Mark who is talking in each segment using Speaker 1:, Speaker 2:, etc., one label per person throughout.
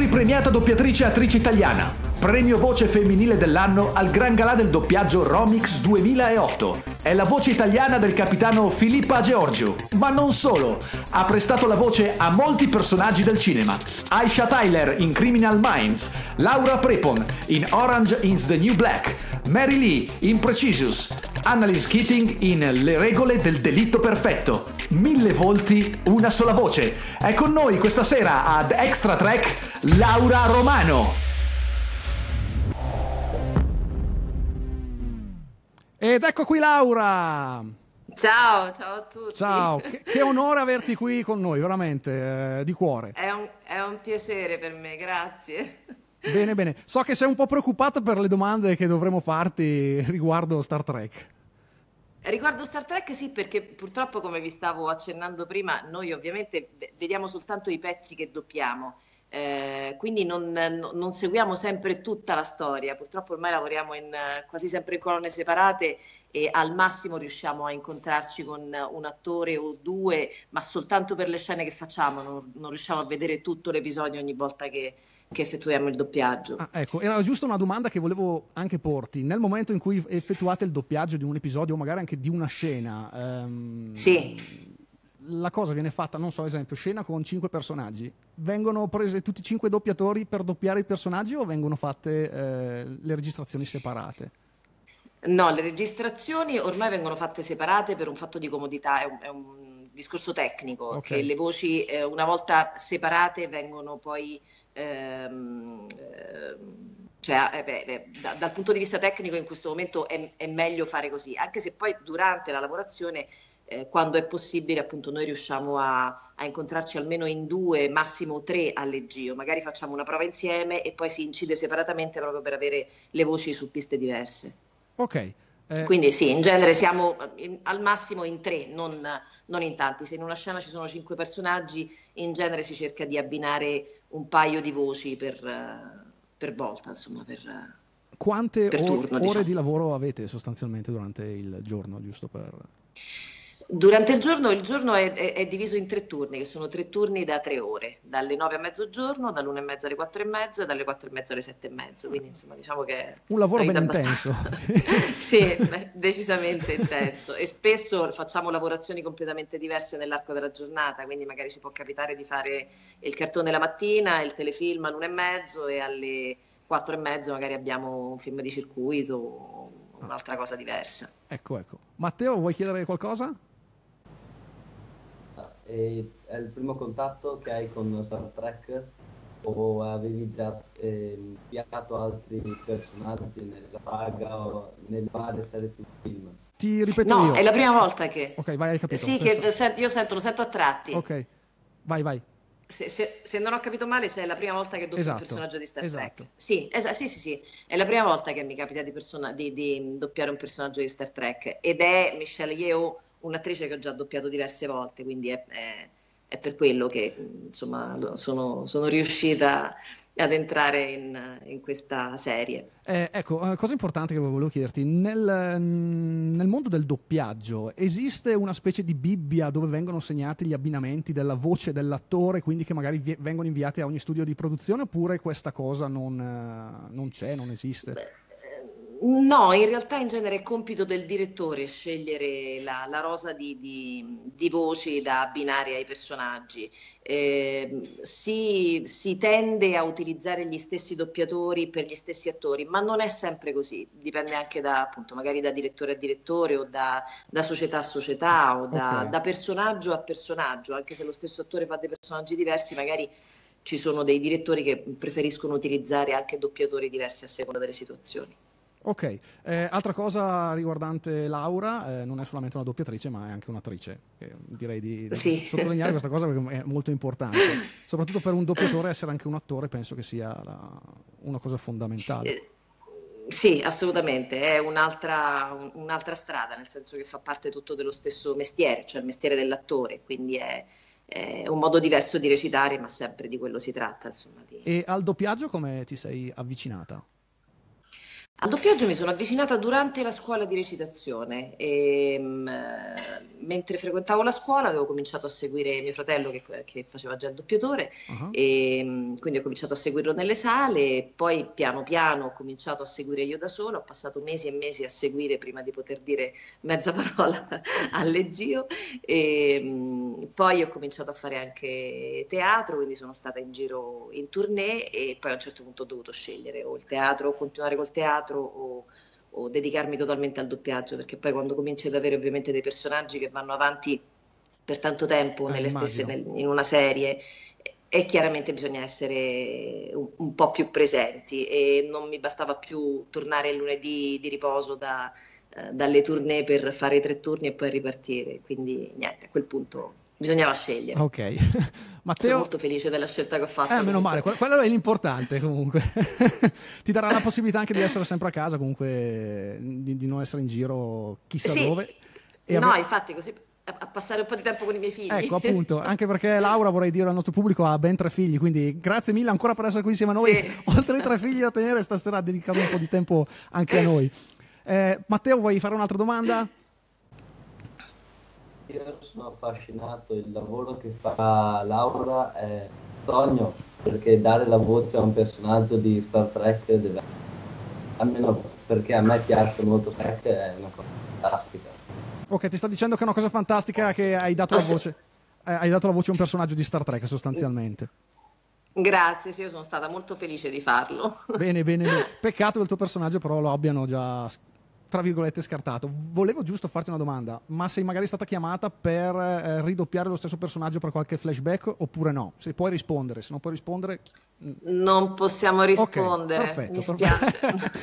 Speaker 1: Pluripremiata doppiatrice e attrice italiana. Premio voce femminile dell'anno al Gran Galà del doppiaggio Romix 2008. È la voce italiana del capitano Filippa Georgiou. Ma non solo. Ha prestato la voce a molti personaggi del cinema. Aisha Tyler in Criminal Minds, Laura Prepon in Orange is the New Black, Mary Lee in Precious, Annalise Keating in Le regole del delitto perfetto. 1000 volti, una sola voce. È con noi questa sera ad Extra Track Laura Romano.
Speaker 2: Ed ecco qui Laura!
Speaker 3: Ciao, ciao a tutti.
Speaker 2: Ciao, che onore averti qui con noi, veramente, di cuore.
Speaker 3: È un piacere per me, grazie.
Speaker 2: Bene, bene. So che sei un po' preoccupata per le domande che dovremo farti riguardo Star Trek.
Speaker 3: Riguardo Star Trek sì, perché purtroppo, come vi stavo accennando prima, noi ovviamente vediamo soltanto i pezzi che doppiamo. Quindi non seguiamo sempre tutta la storia. Purtroppo ormai lavoriamo quasi sempre in colonne separate e al massimo riusciamo a incontrarci con un attore o due, ma soltanto per le scene che facciamo, non riusciamo a vedere tutto l'episodio ogni volta che effettuiamo il doppiaggio.
Speaker 2: Ecco, era giusto una domanda che volevo anche porti. Nel momento in cui effettuate il doppiaggio di un episodio o magari anche di una scena,
Speaker 3: sì.
Speaker 2: La cosa viene fatta, non so, esempio, scena con 5 personaggi. Vengono prese tutti i 5 doppiatori per doppiare i personaggi o vengono fatte le registrazioni separate?
Speaker 3: No, le registrazioni ormai vengono fatte separate per un fatto di comodità, è un discorso tecnico,
Speaker 2: Okay.
Speaker 3: che le voci una volta separate vengono poi, dal punto di vista tecnico in questo momento è meglio fare così, anche se poi durante la lavorazione quando è possibile, appunto, noi riusciamo a incontrarci almeno in 2, massimo 3 al leggio. Magari facciamo una prova insieme e poi si incide separatamente proprio per avere le voci su piste diverse.
Speaker 2: Ok.
Speaker 3: Quindi sì, in genere siamo al massimo in 3, non in tanti. Se in una scena ci sono 5 personaggi, in genere si cerca di abbinare un paio di voci per volta, insomma,
Speaker 2: Quante
Speaker 3: per turno,
Speaker 2: ore
Speaker 3: diciamo.
Speaker 2: di lavoro avete sostanzialmente durante il giorno, giusto per...
Speaker 3: Durante il giorno è diviso in 3 turni, che sono 3 turni da 3 ore, dalle 9 a mezzogiorno, dall'1:30 alle 4:30 e dalle 4:30 alle 7:30. Quindi insomma diciamo che è
Speaker 2: Un lavoro
Speaker 3: una
Speaker 2: ben
Speaker 3: vita
Speaker 2: intenso.
Speaker 3: Sì, decisamente intenso. E spesso facciamo lavorazioni completamente diverse nell'arco della giornata, quindi magari ci può capitare di fare il cartone la mattina, il telefilm all'1:30 e alle 4:30 magari abbiamo un film di circuito o un'altra cosa diversa.
Speaker 2: Ecco. Matteo, vuoi chiedere qualcosa?
Speaker 4: È il primo contatto che hai con Star Trek o avevi già piato altri personaggi nella saga o nelle varie serie film?
Speaker 2: Ti ripeto
Speaker 3: No,
Speaker 2: io.
Speaker 3: è la prima volta che...
Speaker 2: Ok, vai, hai capito.
Speaker 3: Sì,
Speaker 2: Penso-
Speaker 3: che io lo sento a tratti.
Speaker 2: Ok, vai.
Speaker 3: Se non ho capito male, se è la prima volta che doppio un
Speaker 2: Esatto,
Speaker 3: personaggio di Star
Speaker 2: esatto.
Speaker 3: Trek. Sì, sì. È la prima volta che mi capita di doppiare un personaggio di Star Trek. Ed è Michelle Yeoh, un'attrice che ho già doppiato diverse volte, quindi è per quello che insomma sono riuscita ad entrare in questa serie.
Speaker 2: Ecco, cosa importante che volevo chiederti, nel mondo del doppiaggio esiste una specie di Bibbia dove vengono segnati gli abbinamenti della voce dell'attore, quindi che magari vengono inviati a ogni studio di produzione, oppure questa cosa non c'è, non esiste?
Speaker 3: Beh, no, in realtà in genere è compito del direttore scegliere la rosa di voci da abbinare ai personaggi. Si tende a utilizzare gli stessi doppiatori per gli stessi attori, ma non è sempre così. Dipende anche appunto, magari da direttore a direttore o da società a società o
Speaker 2: Ok.
Speaker 3: da personaggio a personaggio. Anche se lo stesso attore fa dei personaggi diversi, magari ci sono dei direttori che preferiscono utilizzare anche doppiatori diversi a seconda delle situazioni.
Speaker 2: Ok, altra cosa riguardante Laura, non è solamente una doppiatrice ma è anche un'attrice, che direi di
Speaker 3: Sì.
Speaker 2: sottolineare questa cosa perché è molto importante, soprattutto per un doppiatore essere anche un attore penso che sia una cosa fondamentale.
Speaker 3: Sì, assolutamente, è un'altra strada, nel senso che fa parte tutto dello stesso mestiere, cioè il mestiere dell'attore, quindi è un modo diverso di recitare, ma sempre di quello si tratta, insomma.
Speaker 2: E al doppiaggio come ti sei avvicinata?
Speaker 3: Al doppiaggio mi sono avvicinata durante la scuola di recitazione e mentre frequentavo la scuola avevo cominciato a seguire mio fratello che faceva già il doppiatore
Speaker 2: Ah,
Speaker 3: e quindi ho cominciato a seguirlo nelle sale, poi piano piano ho cominciato a seguire io da sola, ho passato mesi e mesi a seguire prima di poter dire mezza parola all'Eggio e poi ho cominciato a fare anche teatro, quindi sono stata in giro in tournée e poi a un certo punto ho dovuto scegliere o il teatro, o continuare col teatro o dedicarmi totalmente al doppiaggio, perché poi quando cominci ad avere ovviamente dei personaggi che vanno avanti per tanto tempo nelle stesse,
Speaker 2: immagino.
Speaker 3: in una serie, e chiaramente bisogna essere un po' più presenti e non mi bastava più tornare il lunedì di riposo dalle tournée per fare i 3 turni e poi ripartire, quindi niente, a quel punto bisognava scegliere.
Speaker 2: Ok.
Speaker 3: Sono
Speaker 2: Matteo?
Speaker 3: molto felice della scelta che ho fatto.
Speaker 2: Meno
Speaker 3: comunque.
Speaker 2: male, quello è l'importante comunque. Ti darà la possibilità anche di essere sempre a casa, comunque di non essere in giro chissà
Speaker 3: Sì,
Speaker 2: dove.
Speaker 3: no, infatti così a passare un po' di tempo con i miei figli.
Speaker 2: Ecco, appunto, anche perché Laura, vorrei dire al nostro pubblico, ha ben 3 figli, quindi grazie mille ancora per essere qui insieme a noi.
Speaker 3: Sì.
Speaker 2: Oltre ai 3 figli da tenere, stasera ha dedicato un po' di tempo anche a noi. Matteo, vuoi fare un'altra domanda?
Speaker 4: Io sono affascinato, il lavoro che fa Laura è un sogno, perché dare la voce a un personaggio di Star Trek deve, almeno perché a me piace molto Trek, è una cosa fantastica.
Speaker 2: Ok, ti sta dicendo che è una cosa fantastica che hai dato la voce. Hai dato la voce a un personaggio di Star Trek, sostanzialmente.
Speaker 3: Grazie, sì, io sono stata molto felice di farlo.
Speaker 2: Bene, bene, bene. Peccato che il tuo personaggio però lo abbiano già, tra virgolette, scartato. Volevo giusto farti una domanda, ma sei magari stata chiamata per ridoppiare lo stesso personaggio per qualche flashback oppure no? Se puoi rispondere, se non puoi rispondere...
Speaker 3: Non possiamo rispondere,
Speaker 2: perfetto,
Speaker 3: mi spiace.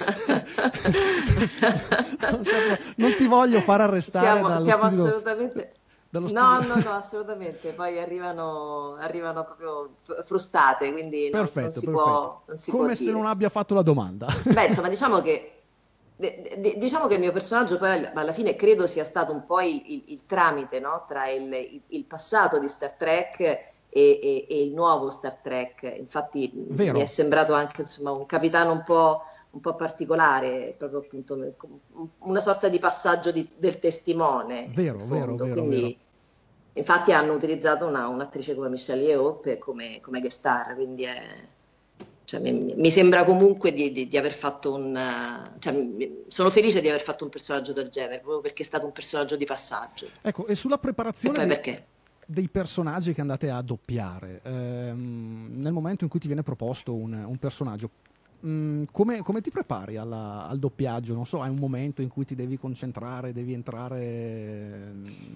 Speaker 2: Non ti voglio far arrestare dallo
Speaker 3: Siamo
Speaker 2: studio,
Speaker 3: assolutamente...
Speaker 2: dallo
Speaker 3: No,
Speaker 2: studio.
Speaker 3: no, assolutamente. Poi arrivano proprio frustate, quindi non
Speaker 2: Perfetto,
Speaker 3: si
Speaker 2: perfetto.
Speaker 3: può, non si può
Speaker 2: Come se
Speaker 3: dire.
Speaker 2: non abbia fatto la domanda.
Speaker 3: Beh, insomma, diciamo che il mio personaggio poi alla fine credo sia stato un po' il tramite, no? Tra il passato di Star Trek e il nuovo Star Trek. Infatti
Speaker 2: Vero.
Speaker 3: mi è sembrato anche insomma, un capitano un po' particolare, proprio appunto una sorta di passaggio del testimone.
Speaker 2: Vero,
Speaker 3: in
Speaker 2: vero,
Speaker 3: fondo.
Speaker 2: vero,
Speaker 3: Quindi,
Speaker 2: vero.
Speaker 3: infatti hanno utilizzato un'attrice come Michelle Yeoh come guest star, quindi cioè, mi sembra comunque di aver fatto sono felice di aver fatto un personaggio del genere, proprio perché è stato un personaggio di passaggio.
Speaker 2: Ecco, e sulla
Speaker 3: E
Speaker 2: preparazione
Speaker 3: poi perché?
Speaker 2: dei personaggi che andate a doppiare, nel momento in cui ti viene proposto un personaggio, come ti prepari al doppiaggio? Non so, hai un momento in cui ti devi concentrare, devi entrare...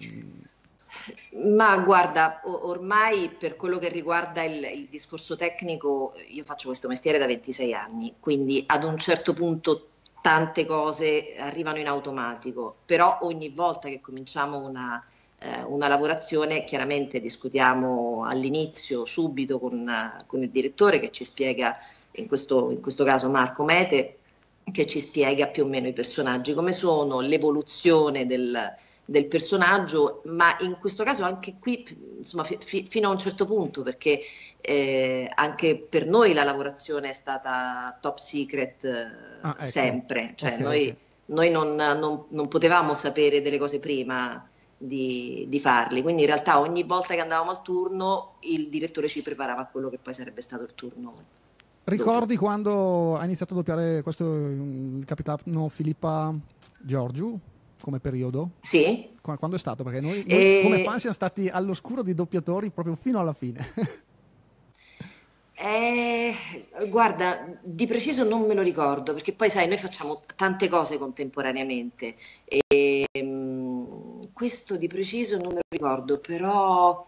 Speaker 3: Ma guarda, ormai per quello che riguarda il discorso tecnico, io faccio questo mestiere da 26 anni, quindi ad un certo punto tante cose arrivano in automatico, però ogni volta che cominciamo una lavorazione, chiaramente discutiamo all'inizio, subito con il direttore che ci spiega, in questo caso Marco Mete, che ci spiega più o meno i personaggi come sono, l'evoluzione del personaggio, ma in questo caso anche qui insomma, fino a un certo punto, perché anche per noi la lavorazione è stata top secret
Speaker 2: ecco.
Speaker 3: sempre, cioè
Speaker 2: Ok.
Speaker 3: noi non potevamo sapere delle cose prima di farli, quindi in realtà ogni volta che andavamo al turno il direttore ci preparava a quello che poi sarebbe stato il turno.
Speaker 2: Ricordi quando hai iniziato a doppiare il capitano Filippa Georgiou come periodo?
Speaker 3: Sì?
Speaker 2: Quando è stato? Perché noi come
Speaker 3: E-
Speaker 2: fan siamo stati all'oscuro dei doppiatori proprio fino alla fine.
Speaker 3: Guarda, di preciso non me lo ricordo, perché poi sai, noi facciamo tante cose contemporaneamente e questo di preciso non me lo ricordo, però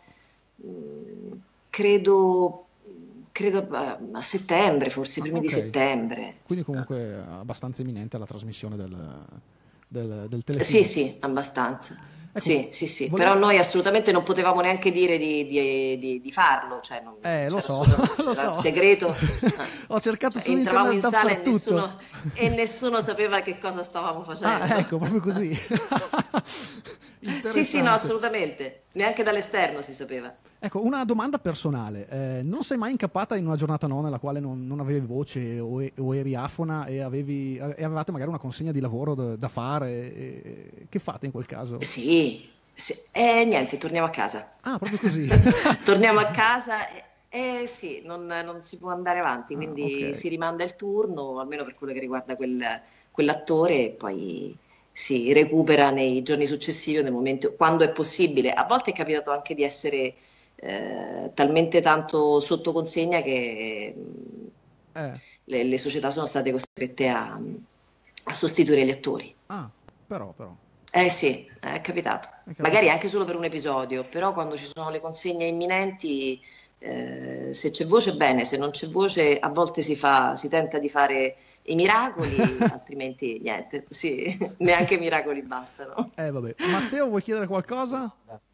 Speaker 3: credo a settembre, forse i primi di
Speaker 2: Ok.
Speaker 3: settembre.
Speaker 2: Quindi comunque abbastanza imminente la trasmissione del telefilm.
Speaker 3: Sì, sì, abbastanza.
Speaker 2: Ecco,
Speaker 3: Sì.
Speaker 2: volevo-
Speaker 3: Però noi assolutamente non potevamo neanche dire di farlo, cioè non
Speaker 2: lo
Speaker 3: c'era
Speaker 2: so,
Speaker 3: assolutamente-
Speaker 2: lo
Speaker 3: c'era
Speaker 2: so.
Speaker 3: il segreto.
Speaker 2: Ho cercato su
Speaker 3: Entravamo in
Speaker 2: internet
Speaker 3: sala e
Speaker 2: dappertutto.
Speaker 3: nessuno sapeva che cosa stavamo facendo.
Speaker 2: Ah, ecco, proprio così.
Speaker 3: Sì, sì, no,
Speaker 2: Interessante.
Speaker 3: assolutamente. Neanche dall'esterno si sapeva.
Speaker 2: Ecco, una domanda personale. Non sei mai incappata in una giornata no nella quale non avevi voce o eri afona e avevate magari una consegna di lavoro da fare? Che fate in quel caso?
Speaker 3: Sì, sì. E niente, torniamo a casa.
Speaker 2: Ah, proprio così.
Speaker 3: Torniamo a casa e sì, non si può andare avanti,
Speaker 2: Ah,
Speaker 3: quindi
Speaker 2: ok.
Speaker 3: si rimanda il turno, almeno per quello che riguarda quell'attore, e poi si recupera nei giorni successivi o nel momento, quando è possibile. A volte è capitato anche di essere talmente tanto sotto consegna che
Speaker 2: Eh,
Speaker 3: le società sono state costrette a sostituire gli attori.
Speaker 2: ah, però,
Speaker 3: Eh sì, è capitato.
Speaker 2: è
Speaker 3: Magari
Speaker 2: capitato.
Speaker 3: anche solo per un episodio, però quando ci sono le consegne imminenti, se c'è voce bene, se non c'è voce, a volte si tenta di fare i miracoli, altrimenti niente, sì, neanche miracoli bastano.
Speaker 2: Vabbè. Matteo, vuoi chiedere qualcosa?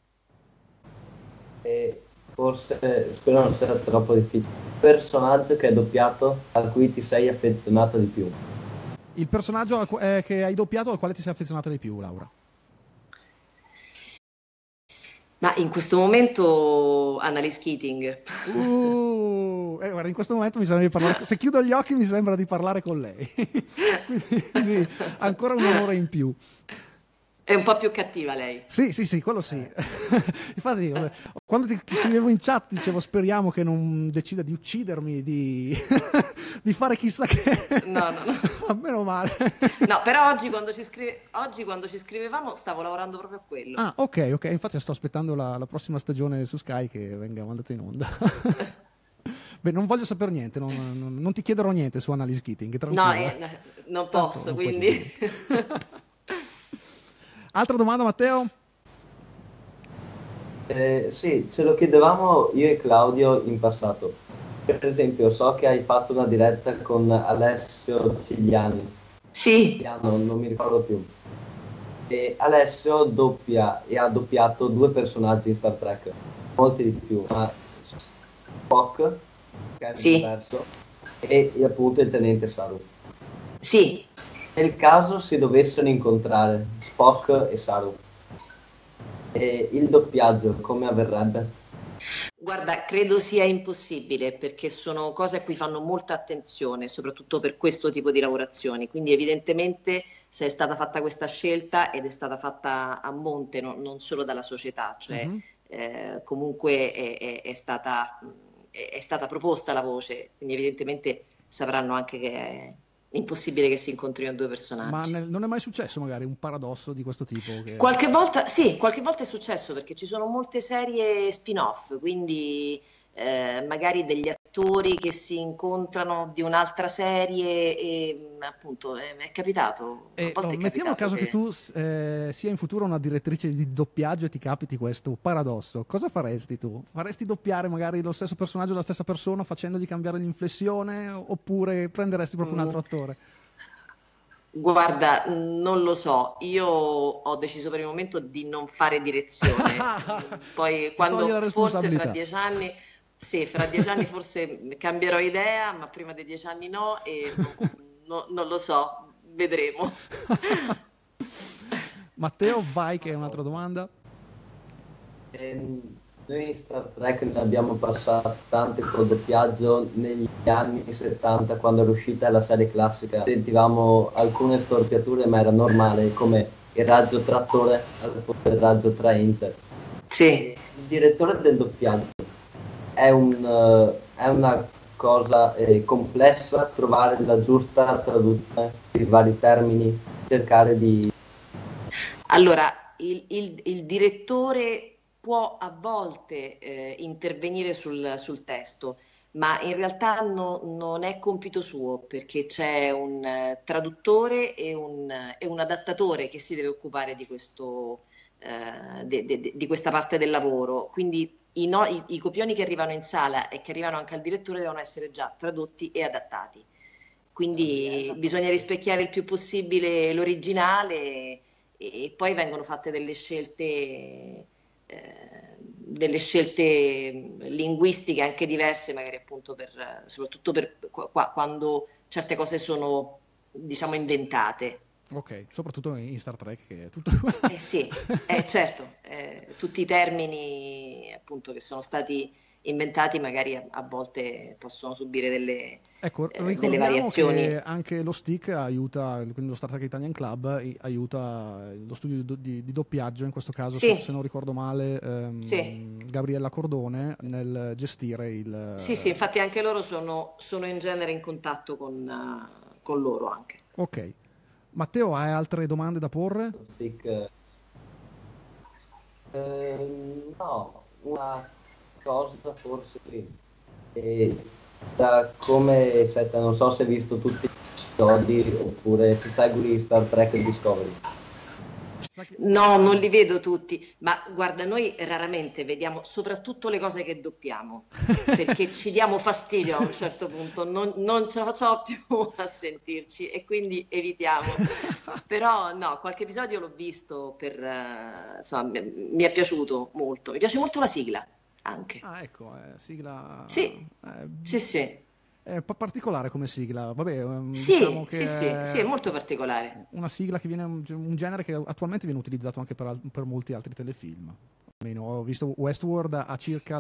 Speaker 4: E forse, spero non sia troppo difficile. Personaggio che hai doppiato a cui ti sei affezionato di più.
Speaker 2: Il personaggio che hai doppiato al quale ti sei affezionato di più, Laura.
Speaker 3: Ma in questo momento Annalise Keating.
Speaker 2: Guarda, in questo momento mi sembra di parlare. Se chiudo gli occhi, mi sembra di parlare con lei. Quindi ancora un onore in più.
Speaker 3: È un po' più cattiva lei.
Speaker 2: Sì, quello sì. Infatti, quando ti scrivevo in chat, dicevo speriamo che non decida di uccidermi, di fare chissà che.
Speaker 3: No, no, no.
Speaker 2: Ma meno male.
Speaker 3: No, però oggi quando ci scrivevamo stavo lavorando proprio a quello.
Speaker 2: Ah, ok. Infatti sto aspettando la prossima stagione su Sky che venga mandata in onda. Beh, non voglio sapere niente, non ti chiederò niente su Annalise Keating,
Speaker 3: No,
Speaker 2: tranquilla.
Speaker 3: non
Speaker 2: Tanto
Speaker 3: posso,
Speaker 2: non puoi
Speaker 3: quindi.
Speaker 2: Altra domanda, Matteo?
Speaker 4: Sì, ce lo chiedevamo io e Claudio in passato. Per esempio, so che hai fatto una diretta con Alessio Cigliani,
Speaker 3: Sì,
Speaker 4: non mi ricordo più. E Alessio doppia e ha doppiato due personaggi in Star Trek, molti di più, ma Spock, che è
Speaker 3: sì,
Speaker 4: diverso, e appunto il tenente Saru.
Speaker 3: sì.
Speaker 4: Nel caso si dovessero incontrare Spock e Saru, e il doppiaggio come avverrebbe?
Speaker 3: Guarda, credo sia impossibile perché sono cose a cui fanno molta attenzione, soprattutto per questo tipo di lavorazioni. Quindi evidentemente se è stata fatta questa scelta ed è stata fatta a monte, non solo dalla società, cioè
Speaker 2: Mhm.
Speaker 3: comunque è stata proposta la voce, quindi evidentemente sapranno anche che è impossibile che si incontrino due
Speaker 2: Ma
Speaker 3: personaggi.
Speaker 2: non è mai successo magari un paradosso di questo tipo?
Speaker 3: Qualche volta, sì, qualche volta è successo perché ci sono molte serie spin-off, quindi magari degli attori che si incontrano di un'altra serie e appunto è capitato, a volte è
Speaker 2: Mettiamo il
Speaker 3: capitato
Speaker 2: caso che
Speaker 3: che.
Speaker 2: tu sia in futuro una direttrice di doppiaggio e ti capiti questo paradosso. Cosa faresti tu? Faresti doppiare magari lo stesso personaggio della stessa persona facendogli cambiare l'inflessione oppure prenderesti proprio un
Speaker 3: Mm,
Speaker 2: altro attore?
Speaker 3: Guarda, non lo so, io ho deciso per il momento di non fare direzione. Poi
Speaker 2: Ti toglie la
Speaker 3: quando forse fra
Speaker 2: responsabilità.
Speaker 3: 10 anni, sì, fra 10 anni forse cambierò idea, ma prima dei 10 anni no e non lo so, vedremo.
Speaker 2: Matteo, vai che è un'altra domanda.
Speaker 4: E noi in Star Trek ne abbiamo passate tante col doppiaggio negli anni 70 quando era uscita la serie classica. Sentivamo alcune storpiature ma era normale come il raggio trattore al posto del raggio traente.
Speaker 3: Sì.
Speaker 4: Il direttore del doppiaggio è una cosa complessa trovare la giusta traduzione di vari termini, cercare di.
Speaker 3: Allora, il direttore può a volte intervenire sul testo, ma in realtà non è compito suo perché c'è un traduttore e un adattatore che si deve occupare di questo, di questa parte del lavoro. Quindi i copioni che arrivano in sala e che arrivano anche al direttore devono essere già tradotti e adattati. Quindi bisogna rispecchiare il più possibile l'originale e poi vengono fatte delle scelte linguistiche anche diverse, magari appunto soprattutto per quando certe cose sono, diciamo, inventate.
Speaker 2: Ok, soprattutto in Star Trek che è tutto...
Speaker 3: Sì, certo, tutti i termini appunto che sono stati inventati magari a volte possono subire
Speaker 2: Ecco,
Speaker 3: delle
Speaker 2: ricordiamo
Speaker 3: variazioni.
Speaker 2: che anche lo STIC aiuta, quindi lo Star Trek Italian Club aiuta lo studio di doppiaggio, in questo caso,
Speaker 3: Sì,
Speaker 2: se non ricordo male,
Speaker 3: sì,
Speaker 2: Gabriella Cordone, nel gestire
Speaker 3: sì, sì, infatti anche loro sono in genere in contatto con loro anche.
Speaker 2: Ok. Matteo, hai altre domande da porre?
Speaker 4: Stick, no, una cosa forse sì. E da come setta, non so se hai visto tutti gli episodi oppure se segui Star Trek Discovery.
Speaker 3: No, non li vedo tutti, ma guarda, noi raramente vediamo soprattutto le cose che doppiamo, perché ci diamo fastidio a un certo punto, non ce la facciamo più a sentirci e quindi evitiamo. Però no, qualche episodio l'ho visto insomma, mi è piaciuto molto. Mi piace molto la sigla anche.
Speaker 2: Ah, ecco, sigla...
Speaker 3: Sì, sì, sì.
Speaker 2: È particolare come sigla, vabbè, diciamo
Speaker 3: Sì,
Speaker 2: che
Speaker 3: sì, sì, sì, è molto particolare.
Speaker 2: una sigla che viene un genere che attualmente viene utilizzato anche per molti altri telefilm. Almeno ho visto Westworld ha circa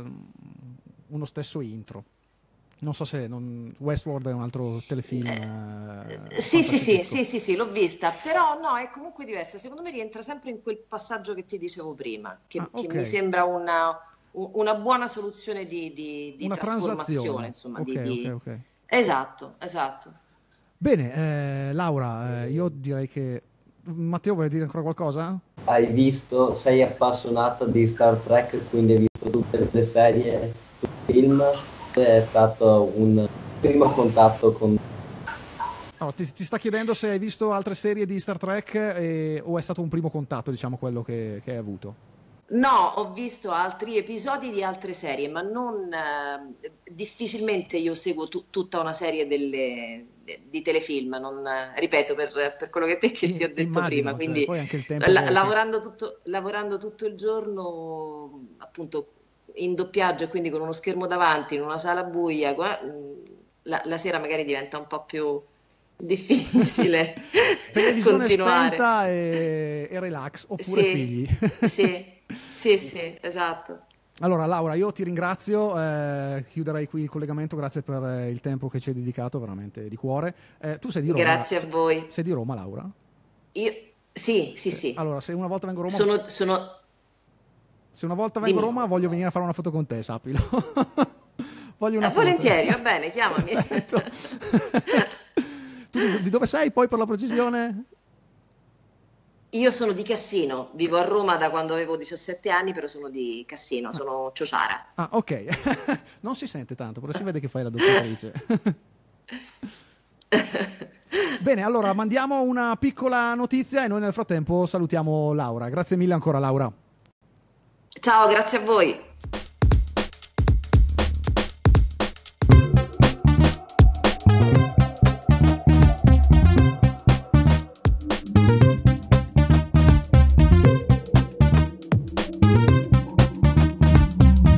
Speaker 2: uno stesso intro. Non so se Westworld è un altro telefilm
Speaker 3: Sì, sì, sì,
Speaker 2: fantascientifico.
Speaker 3: sì, sì, sì, l'ho vista, però no, è comunque diversa. Secondo me rientra sempre in quel passaggio che ti dicevo prima,
Speaker 2: Ah,
Speaker 3: che
Speaker 2: ok,
Speaker 3: mi sembra una buona soluzione di
Speaker 2: una
Speaker 3: trasformazione,
Speaker 2: transazione.
Speaker 3: insomma,
Speaker 2: Ok, ok, ok.
Speaker 3: Esatto, esatto.
Speaker 2: Bene, Laura, io direi che... Matteo, vuoi dire ancora qualcosa?
Speaker 4: Hai visto, sei appassionata di Star Trek, quindi hai visto tutte le serie, tutti i film, è stato un primo contatto con...
Speaker 2: No, ti sta chiedendo se hai visto altre serie di Star Trek o è stato un primo contatto, diciamo, quello che hai avuto.
Speaker 3: No, ho visto altri episodi di altre serie, ma non difficilmente io seguo tutta una serie di telefilm, non, ripeto per quello che ti ho detto prima,
Speaker 2: Immagino, cioè,
Speaker 3: quindi
Speaker 2: poi anche il tempo
Speaker 3: lavorando tutto il giorno, appunto in doppiaggio e quindi con uno schermo davanti in una sala buia, la sera magari diventa un po' più difficile
Speaker 2: televisione
Speaker 3: continuare.
Speaker 2: spenta e relax, oppure
Speaker 3: Sì,
Speaker 2: figli.
Speaker 3: sì, sì, sì, esatto.
Speaker 2: Allora, Laura, io ti ringrazio, chiuderei qui il collegamento, grazie per il tempo che ci hai dedicato, veramente di cuore. Tu sei di Roma?
Speaker 3: Grazie a voi.
Speaker 2: Sei di Roma, Laura?
Speaker 3: Io, sì, sì, sì.
Speaker 2: Allora, se una volta vengo a Roma,
Speaker 3: Sono,
Speaker 2: se una volta vengo a
Speaker 3: dimmi.
Speaker 2: Roma voglio venire a fare una foto con te, sappilo. Voglio una foto.
Speaker 3: Volentieri, va bene, chiamami.
Speaker 2: Perfetto. Tu di dove sei poi per la precisione?
Speaker 3: Io sono di Cassino, vivo a Roma da quando avevo 17 anni, però sono di Cassino, sono ciociara.
Speaker 2: Ah, ok. Non si sente tanto, però si vede che fai la doppiatrice. Bene, allora mandiamo una piccola notizia e noi nel frattempo salutiamo Laura. Grazie mille ancora, Laura.
Speaker 3: Ciao, grazie a voi.